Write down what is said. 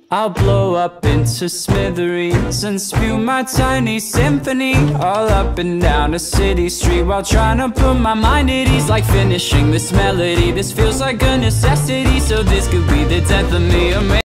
I'll blow up into smithereens and spew my tiny symphony all up and down a city street, while trying to put my mind at ease. Like finishing this melody, this feels like a necessity, so this could be the death of me.